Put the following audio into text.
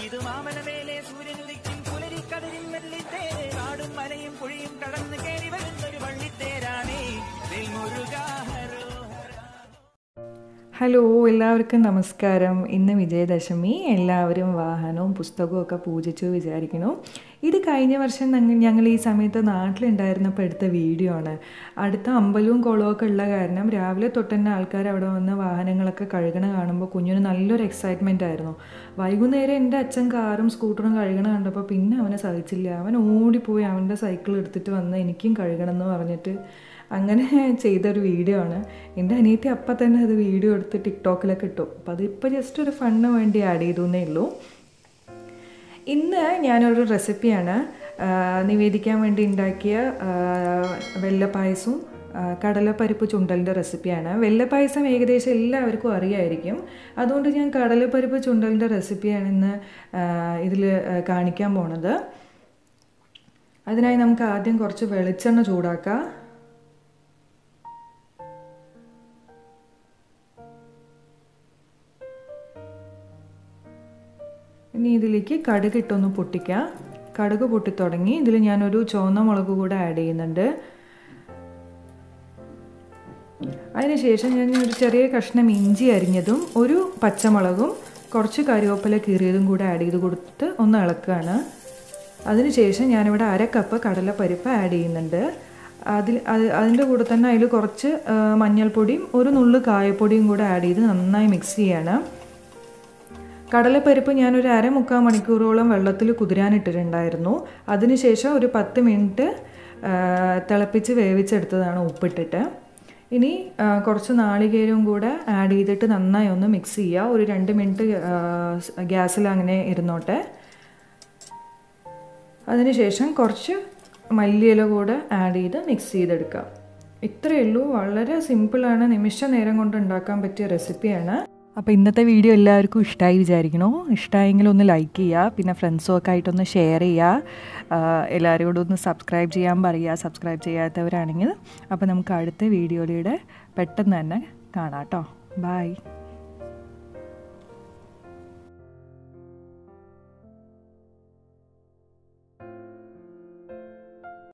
ഇത് മാമനമേലെ സൂര്യനുദിക്കും പുലരിക്കടലിൽ വെള്ളിത്തേരെ നാടും മലയും പുഴയും കടന്ന് കയറി വരുന്നൊരു വള്ളിത്തേരാണേ ഹലോ എല്ലാവർക്കും നമസ്കാരം. ഇന്ന് വിജയദശമി. എല്ലാവരും വാഹനവും പുസ്തകവും ഒക്കെ പൂജിച്ചു വിചാരിക്കുന്നു. ഇത് കഴിഞ്ഞ വർഷം ഞങ്ങൾ ഈ സമയത്ത് നാട്ടിലുണ്ടായിരുന്നപ്പോൾ എടുത്ത വീഡിയോ ആണ്. അടുത്ത അമ്പലവും കുളമൊക്കെ ഉള്ള കാരണം രാവിലെ തൊട്ട് തന്നെ ആൾക്കാർ അവിടെ വന്ന് വാഹനങ്ങളൊക്കെ കഴുകണ കാണുമ്പോൾ കുഞ്ഞിന് നല്ലൊരു എക്സൈറ്റ്മെൻ്റ് ആയിരുന്നു. വൈകുന്നേരം എൻ്റെ അച്ഛൻ കാറും സ്കൂട്ടറും കഴുകണ കണ്ടപ്പോൾ പിന്നെ അവനെ സഹിച്ചില്ല. അവൻ ഓടിപ്പോയി അവൻ്റെ സൈക്കിൾ എടുത്തിട്ട് വന്ന് എനിക്കും കഴുകണം എന്ന് പറഞ്ഞിട്ട് അങ്ങനെ ചെയ്തൊരു വീഡിയോ ആണ്. എൻ്റെ അനിയത്തി അപ്പം തന്നെ അത് വീഡിയോ എടുത്ത് ടിക്ടോക്കിലൊക്കെ ഇട്ടു. അപ്പോൾ അതിപ്പോൾ ജസ്റ്റ് ഒരു ഫണ്ണിന് വേണ്ടി ആഡ് ചെയ്തേ ഉള്ളൂ. ഇന്ന് ഞാനൊരു റെസിപ്പിയാണ് നിവേദിക്കാൻ വേണ്ടി ഉണ്ടാക്കിയ വെള്ളപ്പായസവും കടലപ്പരിപ്പ് ചുണ്ടലിൻ്റെ റെസിപ്പിയാണ്. വെള്ളപ്പായസം ഏകദേശം എല്ലാവർക്കും അറിയായിരിക്കും. അതുകൊണ്ട് ഞാൻ കടലപ്പരിപ്പ് ചുണ്ടലിൻ്റെ റെസിപ്പിയാണ് ഇന്ന് ഇതിൽ കാണിക്കാൻ പോണത്. അതിനായി നമുക്ക് ആദ്യം കുറച്ച് വെളിച്ചെണ്ണ ചൂടാക്കാം. ഇനി ഇതിലേക്ക് കടുക് ഇട്ടൊന്ന് പൊട്ടിക്കാം. കടുക് പൊട്ടിത്തുടങ്ങി. ഇതിൽ ഞാനൊരു ചുവന്ന മുളക് കൂടെ ആഡ് ചെയ്യുന്നുണ്ട്. അതിനുശേഷം ഞാൻ ഒരു ചെറിയ കഷ്ണം ഇഞ്ചി അരിഞ്ഞതും ഒരു പച്ചമുളകും കുറച്ച് കറിവേപ്പില കീറിയതും കൂടെ ആഡ് ചെയ്ത് കൊടുത്തിട്ട് ഒന്ന് ഇളക്കുകയാണ്. അതിനുശേഷം ഞാനിവിടെ 1/2 കപ്പ് കടലപ്പരിപ്പ് ആഡ് ചെയ്യുന്നുണ്ട്. അതിൻ്റെ കൂടെ തന്നെ അതിൽ കുറച്ച് മഞ്ഞൾപ്പൊടിയും ഒരു നുള്ളു കായപ്പൊടിയും കൂടെ ആഡ് ചെയ്ത് നന്നായി മിക്സ് ചെയ്യാണ്. കടലപ്പരിപ്പ് ഞാനൊരു 1/2-3 മണിക്കൂറോളം വെള്ളത്തിൽ കുതിരാനിട്ടിട്ടുണ്ടായിരുന്നു. അതിനുശേഷം ഒരു 10 മിനിറ്റ് തിളപ്പിച്ച് വേവിച്ചെടുത്തതാണ് ഉപ്പിട്ടിട്ട്. ഇനി കുറച്ച് നാളികേരവും കൂടെ ആഡ് ചെയ്തിട്ട് നന്നായി ഒന്ന് മിക്സ് ചെയ്യുക. ഒരു 2 മിനിറ്റ് ഗ്യാസിൽ അങ്ങനെ ഇരുന്നോട്ടെ. അതിനുശേഷം കുറച്ച് മല്ലിയില കൂടെ ആഡ് ചെയ്ത് മിക്സ് ചെയ്തെടുക്കാം. ഇത്രയേ ഉള്ളൂ. വളരെ സിമ്പിളാണ്. നിമിഷ നേരം കൊണ്ട് ഉണ്ടാക്കാൻ പറ്റിയ റെസിപ്പിയാണ്. അപ്പോൾ ഇന്നത്തെ വീഡിയോ എല്ലാവർക്കും ഇഷ്ടമായി വിചാരിക്കണോ? ഇഷ്ടമായെങ്കിൽ ഒന്ന് ലൈക്ക് ചെയ്യുക. പിന്നെ ഫ്രണ്ട്സും ഒക്കെ ആയിട്ടൊന്ന് ഷെയർ ചെയ്യുക. എല്ലാവരോടും ഒന്ന് സബ്സ്ക്രൈബ് ചെയ്യാൻ പറയുക, സബ്സ്ക്രൈബ് ചെയ്യാത്തവരാണെങ്കിൽ. അപ്പോൾ നമുക്ക് അടുത്ത വീഡിയോയിലൂടെ പെട്ടെന്ന് തന്നെ കാണാം കേട്ടോ. ബൈ.